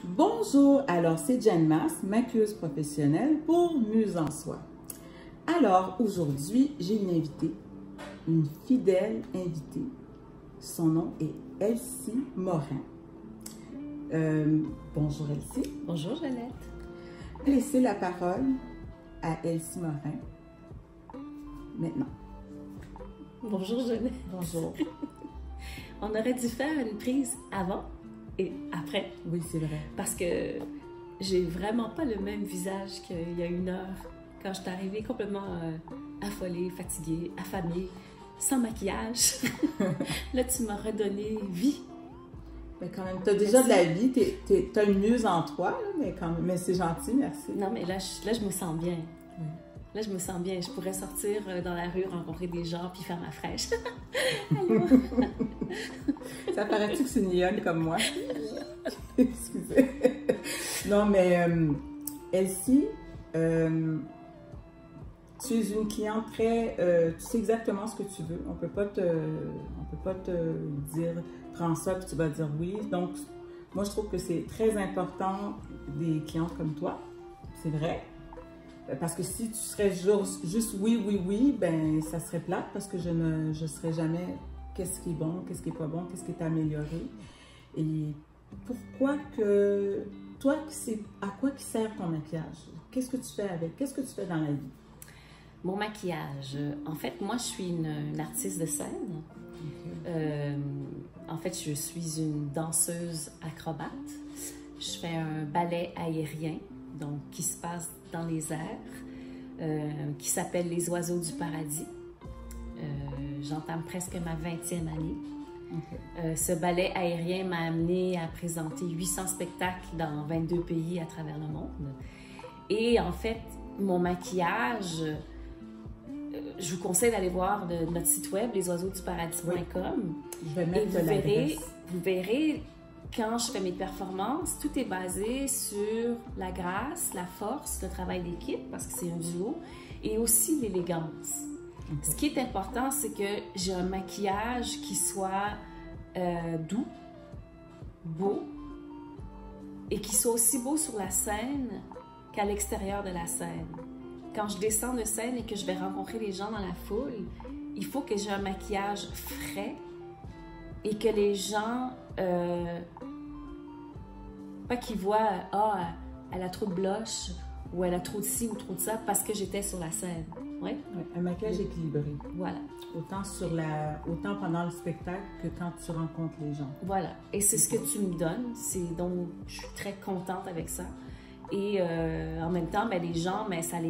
Bonjour, alors c'est Jeanne Masse, maquilleuse professionnelle pour Muse en Soi. Alors aujourd'hui, j'ai une invitée, une fidèle invitée. Son nom est Elsie Morin. Bonjour Elsie. Bonjour Jeannette. Laissez la parole à Elsie Morin maintenant. Bonjour Jeannette. Bonjour. On aurait dû faire une prise avant et après. Oui, c'est vrai. Parce que j'ai vraiment pas le même visage qu'il y a une heure quand je suis arrivée complètement affolée, fatiguée, affamée, sans maquillage. Là, tu m'as redonné vie. Mais quand même, tu as déjà de la vie, tu as une muse en toi, là, mais quand même, mais c'est gentil, merci. Non, mais là, je me sens bien. Oui. Là, je me sens bien. Je pourrais sortir dans la rue, rencontrer des gens, puis faire ma fraîche. Allô? Ça paraît-tu que c'est une lionne comme moi? Excusez. Non, mais Elsie, tu es une cliente très... tu sais exactement ce que tu veux. On peut pas te dire « prends ça » puis tu vas dire « oui ». Donc, moi, je trouve que c'est très important des clientes comme toi. C'est vrai. Parce que si tu serais juste oui, oui, oui, ben ça serait plate parce que je ne serais jamais qu'est-ce qui est bon, qu'est-ce qui est pas bon, qu'est-ce qui est amélioré. Et pourquoi que... Toi, c'est à quoi qui sert ton maquillage? Qu'est-ce que tu fais avec? Qu'est-ce que tu fais dans la vie? Mon maquillage. En fait, moi, je suis une artiste de scène. Okay. En fait, je suis une danseuse acrobate. Je fais un ballet aérien, donc qui se passe dans les airs, qui s'appelle Les Oiseaux du Paradis. J'entame presque ma 20e année. Okay. Ce ballet aérien m'a amené à présenter 800 spectacles dans 22 pays à travers le monde. Et en fait, mon maquillage, je vous conseille d'aller voir notre site web, lesoiseauxduparadis.com. Je vais mettre l'adresse. Vous verrez, quand je fais mes performances, tout est basé sur la grâce, la force, le travail d'équipe, parce que c'est un duo, et aussi l'élégance. Okay. Ce qui est important, c'est que j'ai un maquillage qui soit doux, beau, et qui soit aussi beau sur la scène qu'à l'extérieur de la scène. Quand je descends de scène et que je vais rencontrer les gens dans la foule, il faut que j'ai un maquillage frais et que les gens, pas qu'ils voient « Ah, elle a trop de blush » ou « Elle a trop de ci ou trop de ça » parce que j'étais sur la scène. Oui? Oui, un maquillage équilibré. Voilà. Autant pendant le spectacle que quand tu rencontres les gens. Voilà. Et c'est ce que tu me donnes. Donc, je suis très contente avec ça. Et en même temps, ben, les gens, ben, ça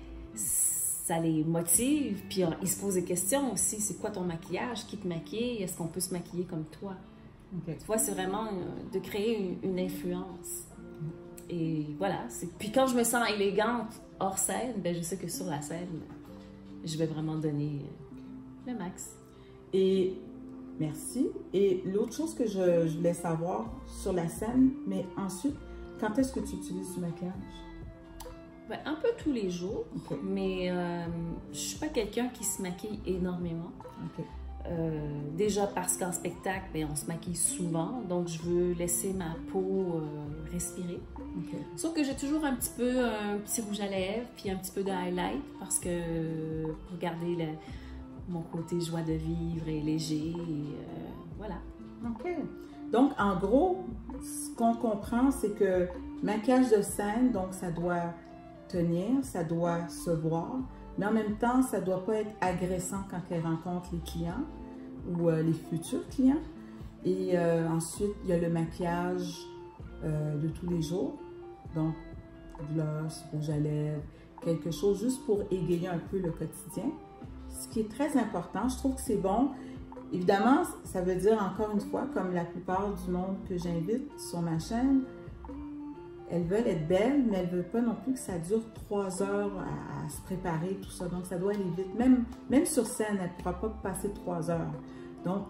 les motive. Puis ils se posent des questions aussi. C'est quoi ton maquillage? Qui te maquille? Est-ce qu'on peut se maquiller comme toi? Okay. Tu vois, c'est vraiment de créer une influence. Et voilà. Puis quand je me sens élégante hors scène, ben, je sais que sur la scène, je vais vraiment donner le max. Et merci. Et l'autre chose que je voulais savoir sur la scène, mais ensuite, quand est-ce que tu utilises du maquillage? Ben, un peu tous les jours, okay. Mais je ne suis pas quelqu'un qui se maquille énormément. Okay. Déjà parce qu'en spectacle, ben, on se maquille souvent, donc je veux laisser ma peau respirer. Okay. Sauf que j'ai toujours un petit rouge à lèvres, puis un petit peu de highlight, parce que pour garder mon côté joie de vivre et léger, et voilà. OK. Donc, en gros, ce qu'on comprend, c'est que maquillage de scène, donc ça doit tenir, ça doit se voir, mais en même temps, ça ne doit pas être agressant quand elle rencontre les clients ou les futurs clients. Et ensuite, il y a le maquillage de tous les jours, donc gloss, rouge à lèvres, quelque chose juste pour égayer un peu le quotidien. Ce qui est très important, je trouve que c'est bon. Évidemment, ça veut dire encore une fois, comme la plupart du monde que j'invite sur ma chaîne, elles veulent être belles, mais elles ne veulent pas non plus que ça dure 3 heures à se préparer, tout ça. Donc, ça doit aller vite. Même sur scène, elle ne pourra pas passer 3 heures. Donc,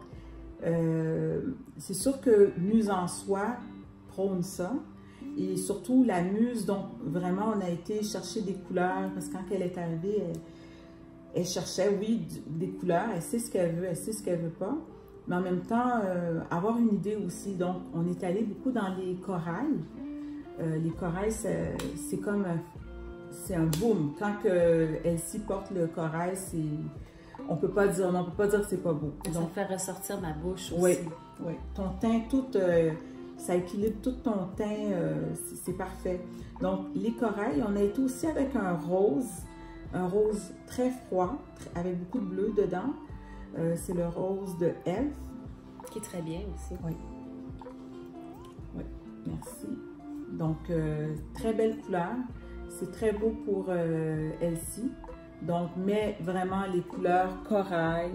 c'est sûr que Muse en Soi prône ça. Et surtout, la Muse, donc vraiment, on a été chercher des couleurs, parce que quand elle est arrivée, elle cherchait, oui, des couleurs. Elle sait ce qu'elle veut, elle sait ce qu'elle ne veut pas. Mais en même temps, avoir une idée aussi. Donc, on est allé beaucoup dans les corails. les corails, c'est comme c'est un boom. Quand Elsie porte le corail, on peut pas dire non, on peut pas dire que c'est pas beau. Ça Donc, fait ressortir ma bouche aussi. Oui, oui. Ton teint, tout, ça équilibre tout ton teint, c'est parfait. Donc, les corails, on a été aussi avec un rose très froid, avec beaucoup de bleu dedans. C'est le rose de Elf. Qui est très bien aussi. Oui. Oui, merci. Donc, très belle couleur. C'est très beau pour Elsie. Donc, mais vraiment les couleurs corail,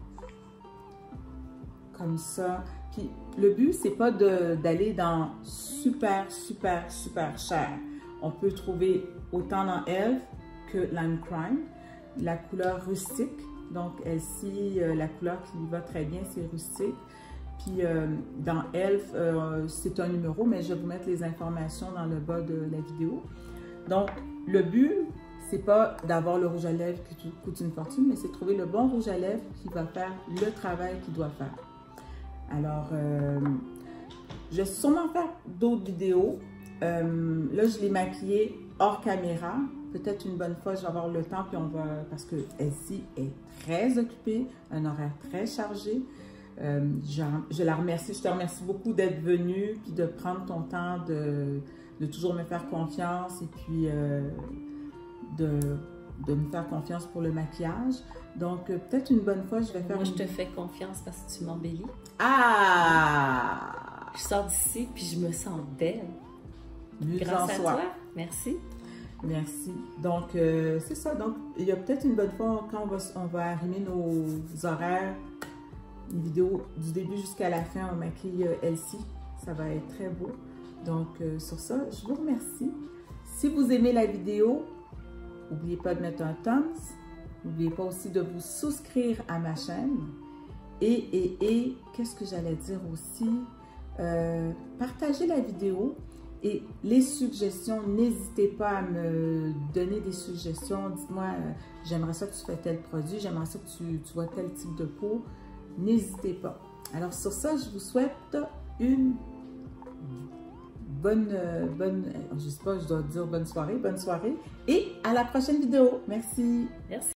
comme ça. Puis, le but, c'est pas d'aller dans super cher. On peut trouver autant dans Elf que Lime Crime. La couleur rustique. Donc, Elsie, la couleur qui lui va très bien, c'est rustique. Puis, dans Elf, c'est un numéro, mais je vais vous mettre les informations dans le bas de la vidéo. Donc, le but, c'est pas d'avoir le rouge à lèvres qui coûte une fortune, mais c'est de trouver le bon rouge à lèvres qui va faire le travail qu'il doit faire. Alors, je vais sûrement faire d'autres vidéos. Là, je l'ai maquillée hors caméra. Peut-être une bonne fois, je vais avoir le temps, puis on va... Parce que Elsie est très occupée, un horaire très chargé. Je la remercie, je te remercie beaucoup d'être venue, puis de prendre ton temps, de toujours me faire confiance, et puis de me faire confiance pour le maquillage. Donc, peut-être une bonne fois, je vais faire... Moi, je te fais confiance parce que tu m'embellis. Ah! Je sors d'ici, puis je me sens belle. Grâce à toi. Merci. Merci. Donc, c'est ça. Donc, il y a peut-être une bonne fois, quand on va arrimer nos horaires, une vidéo du début jusqu'à la fin, on maquille Elsie. Ça va être très beau. Donc, sur ça, je vous remercie. Si vous aimez la vidéo, n'oubliez pas de mettre un thumbs. N'oubliez pas aussi de vous souscrire à ma chaîne. Et qu'est-ce que j'allais dire aussi? Partagez la vidéo. Et les suggestions, n'hésitez pas à me donner des suggestions. Dites-moi, j'aimerais ça que tu fais tel produit, j'aimerais ça que tu vois tel type de peau. N'hésitez pas. Alors sur ça, je vous souhaite une bonne, je sais pas, je dois dire bonne soirée et à la prochaine vidéo. Merci. Merci.